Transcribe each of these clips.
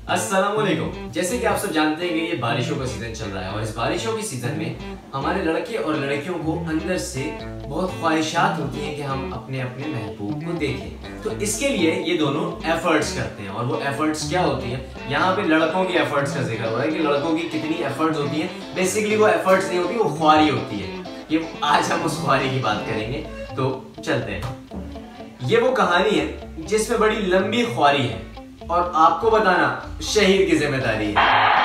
अस्सलामुअलैकुम। जैसे कि आप सब जानते हैं कि ये बारिशों का सीजन चल रहा है और इस बारिशों के सीजन में हमारे लड़के और लड़कियों को अंदर से बहुत ख्वाहिशात होती हैं कि हम अपने अपने महबूब को देखें। तो इसके लिए ये दोनों एफर्ट्स करते हैं और वो एफर्ट्स क्या होती हैं, यहाँ पे लड़कों की एफर्ट्स का जिक्र हो रहा है कि लड़कों की कितनी एफर्ट्स होती हैं। बेसिकली वो एफर्ट्स नहीं होती, वो ख्वारी होती है। ये आज हम उस ख्वारी की बात करेंगे, तो चलते हैं। ये वो कहानी है जिसमें बड़ी लंबी ख्वारी है और आपको बताना शहीद की जिम्मेदारी है।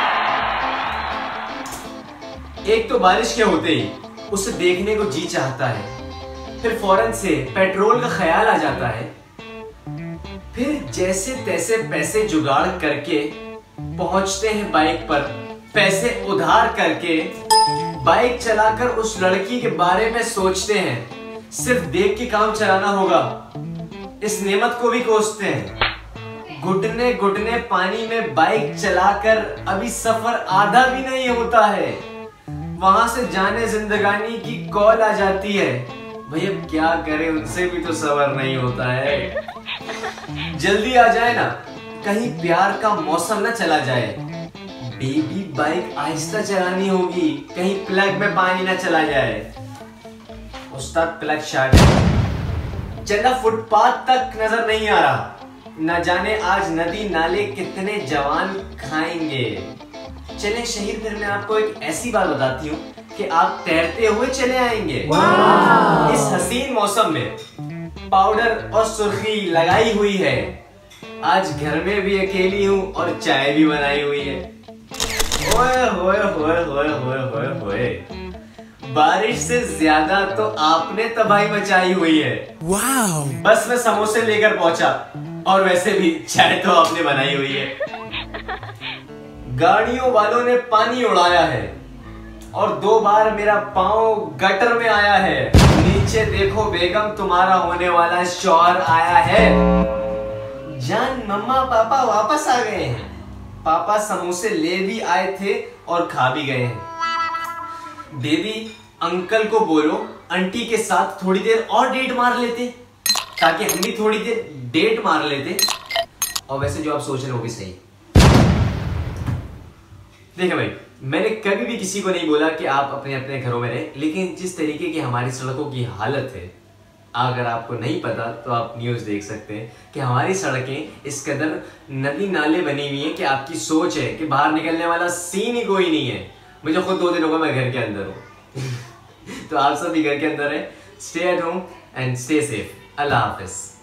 एक तो बारिश के होते ही उसे देखने को जी चाहता है, फिर फौरन से पेट्रोल का ख्याल आ जाता है, फिर जैसे तैसे पैसे जुगाड़ करके पहुंचते हैं बाइक पर, पैसे उधार करके बाइक चलाकर उस लड़की के बारे में सोचते हैं। सिर्फ देख के काम चलाना होगा, इस नेमत को भी कोसते हैं। घुटने घुटने पानी में बाइक चलाकर अभी सफर आधा भी नहीं होता है, वहां से जाने जिंदगानी की कॉल आ जाती है। भैया क्या करे, उनसे भी तो सबर नहीं होता है। जल्दी आ जाए ना, कहीं प्यार का मौसम ना चला जाए। बेबी बाइक आहिस्ता चलानी होगी, कहीं प्लग में पानी ना चला जाए। उस्ताद प्लग शार्ट, चंदा फुटपाथ तक नजर नहीं आ रहा, न जाने आज नदी नाले कितने जवान खाएंगे। चले शहीद, फिर मैं आपको एक ऐसी बात बताती हूँ कि आप तैरते हुए चले आएंगे। इस हसीन मौसम में पाउडर और सुर्खी लगाई हुई है, आज घर में भी अकेली हूँ और चाय भी बनाई हुई है। ओए होए होए होए होए होए होए, बारिश से ज्यादा तो आपने तबाही मचाई हुई है। वाओ! बस मैं समोसे लेकर पहुंचा और वैसे भी चाय तो आपने बनाई हुई है। गाड़ियों वालों ने पानी उड़ाया है और 2 बार मेरा पांव गटर में आया है। नीचे देखो बेगम, तुम्हारा होने वाला शौहर आया है। जान मम्मा पापा वापस आ गए हैं। पापा समोसे ले भी आए थे और खा भी गए हैं। बेबी अंकल को बोलो आंटी के साथ थोड़ी देर और डेट मार लेते, ताकि हम भी थोड़ी देर डेट मार लेते। और वैसे जो आप सोच रहे हो भी सही। देखिए भाई, मैंने कभी भी किसी को नहीं बोला कि आप अपने अपने घरों में रहें, लेकिन जिस तरीके की हमारी सड़कों की हालत है, अगर आपको नहीं पता तो आप न्यूज देख सकते हैं कि हमारी सड़कें इस कदर नदी नाले बनी हुई हैं कि आपकी सोच है कि बाहर निकलने वाला सीन ही कोई नहीं है। मुझे खुद 2 दिन हो गए मैं घर के अंदर हूँ। तो आप सब भी घर के अंदर है। Stay at home and stay safe. अल्लाह हाफिज।